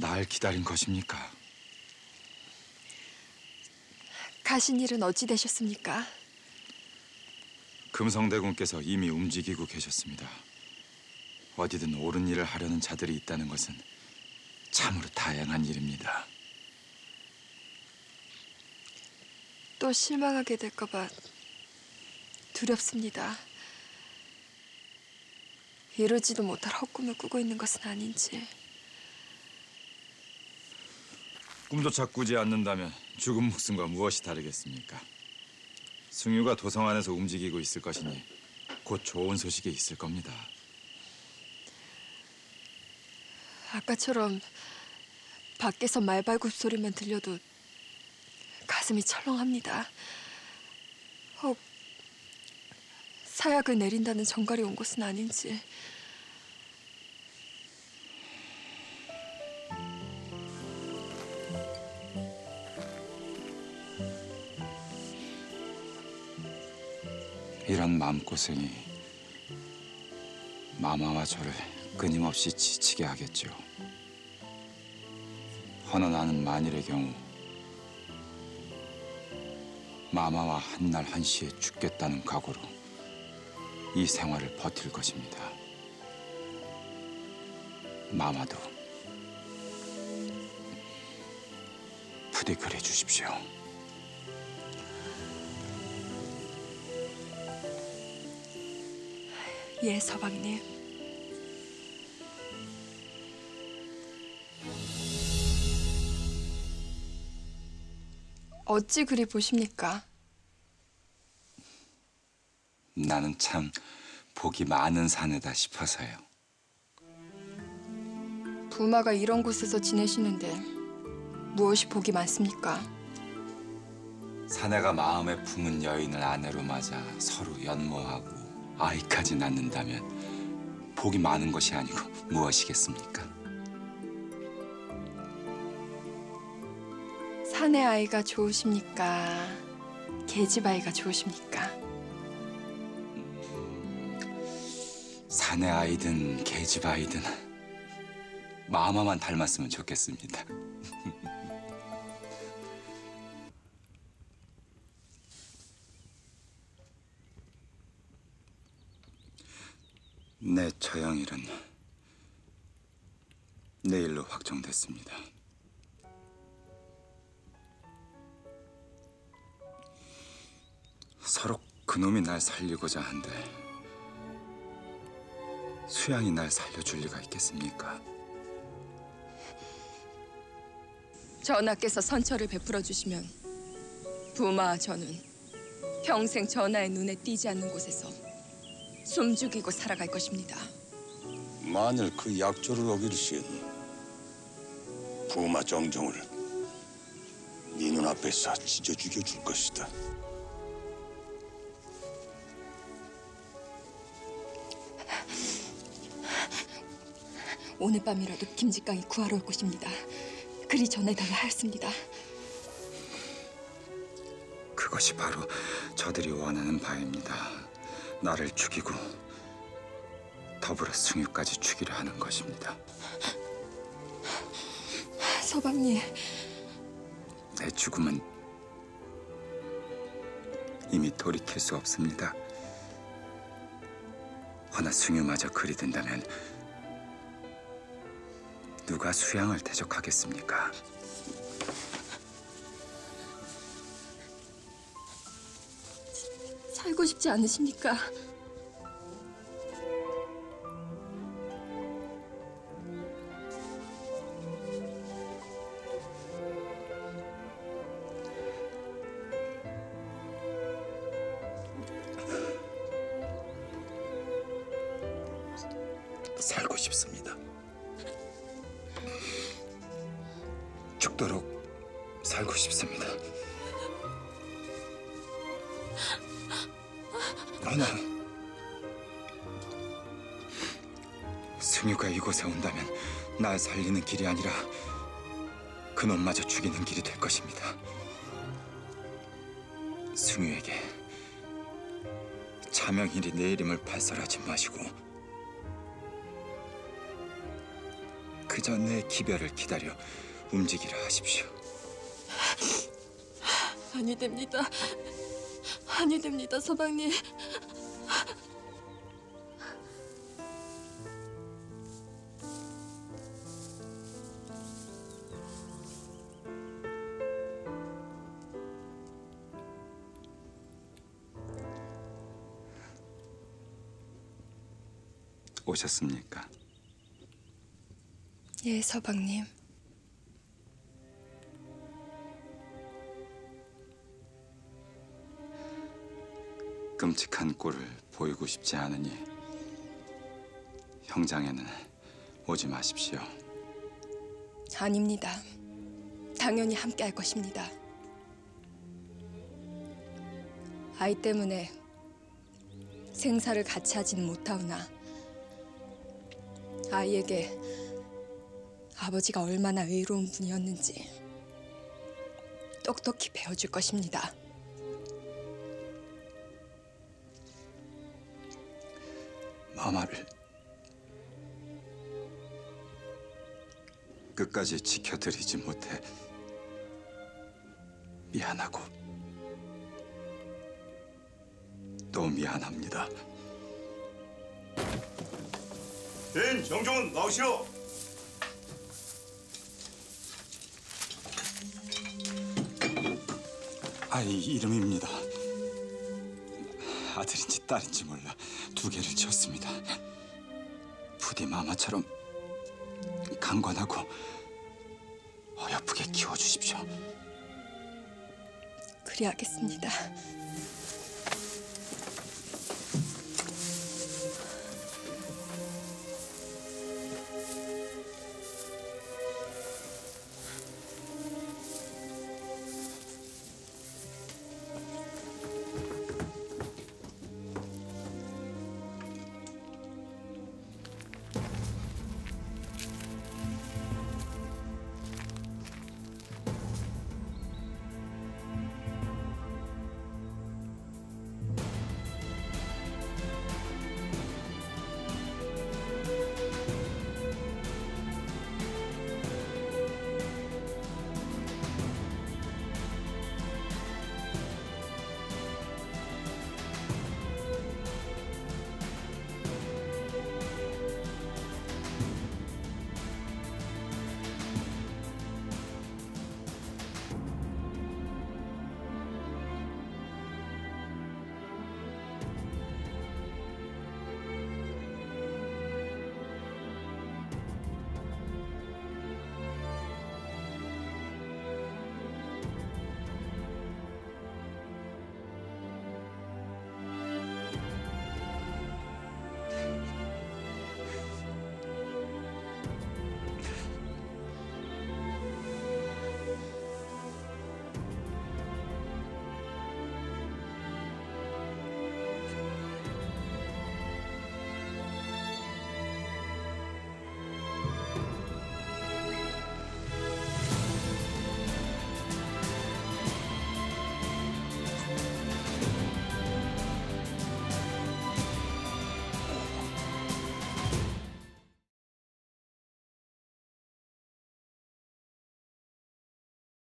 날 기다린 것입니까? 가신 일은 어찌 되셨습니까? 금성대군께서 이미 움직이고 계셨습니다. 어디든 옳은 일을 하려는 자들이 있다는 것은 참으로 다행한 일입니다. 또 실망하게 될까 봐 두렵습니다. 이루지도 못할 헛꿈을 꾸고 있는 것은 아닌지. 꿈조차 꾸지 않는다면 죽은 목숨과 무엇이 다르겠습니까? 승유가 도성 안에서 움직이고 있을 것이니 곧 좋은 소식이 있을 겁니다. 아까처럼 밖에서 말발굽 소리만 들려도 가슴이 철렁합니다. 혹 사약을 내린다는 정갈이 온 것은 아닌지. 이런 마음고생이 마마와 저를 끊임없이 지치게 하겠죠. 허나 나는 만일의 경우 마마와 한날 한시에 죽겠다는 각오로 이 생활을 버틸 것입니다. 마마도 부디 그래 주십시오. 예, 서방님. 어찌 그리 보십니까? 나는 참 복이 많은 사내다 싶어서요. 부마가 이런 곳에서 지내시는데 무엇이 복이 많습니까? 사내가 마음에 품은 여인을 아내로 맞아 서로 연모하고 아이까지 낳는다면 복이 많은 것이 아니고 무엇이겠습니까? 사내 아이가 좋으십니까? 계집 아이가 좋으십니까? 사내 아이든 계집 아이든 마마만 닮았으면 좋겠습니다. 내 처형일은 내일로 확정됐습니다. 서로 그놈이 날 살리고자 한데 수양이 날 살려줄 리가 있겠습니까? 전하께서 선처를 베풀어 주시면 부마와 저는 평생 전하의 눈에 띄지 않는 곳에서 숨죽이고 살아갈 것입니다. 만일 그 약조를 어길 시엔 부마 정정을 네 눈앞에서 찢어 죽여줄 것이다. 오늘 밤이라도 김직강이 구하러 올 것입니다. 그리 전해달라 하였습니다. 그것이 바로 저들이 원하는 바입니다. 나를 죽이고 더불어 승유까지 죽이려 하는 것입니다. 서방님. 내 죽음은 이미 돌이킬 수 없습니다. 허나 승유마저 그리 된다면 누가 수양을 대적하겠습니까? 살고 싶지 않으십니까? 살고 싶습니다. 죽도록 살고 싶습니다. 허나 승유가 이곳에 온다면 날 살리는 길이 아니라 그놈마저 죽이는 길이 될 것입니다. 승유에게 차명일이 내일임을 발설하지 마시고 그 그저 내 기별을 기다려 움직이라 하십시오. 아니 됩니다. 아니 됩니다, 서방님. 오셨습니까? 예, 서방님. 끔찍한 꼴을 보이고 싶지 않으니 형장에는 오지 마십시오. 아닙니다. 당연히 함께 할 것입니다. 아이 때문에 생사를 같이 하지는 못하오나 아이에게 아버지가 얼마나 의로운 분이었는지 똑똑히 배워줄 것입니다. 마마를 끝까지 지켜드리지 못해 미안하고 또 미안합니다. 된 정종은 나오시오. 아이 이름입니다. 아들인지 딸인지 몰라 두 개를 지었습니다. 부디 마마처럼 강건하고 어여쁘게 키워주십시오. 그리하겠습니다.